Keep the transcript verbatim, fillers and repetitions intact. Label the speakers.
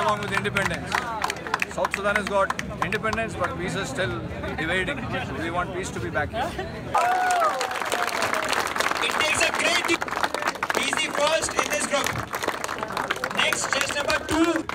Speaker 1: along with independence. South Sudan has got independence, but peace is still evading. We want peace to be back here.
Speaker 2: It takes a great deal. He's the first in this group. Next, just number two.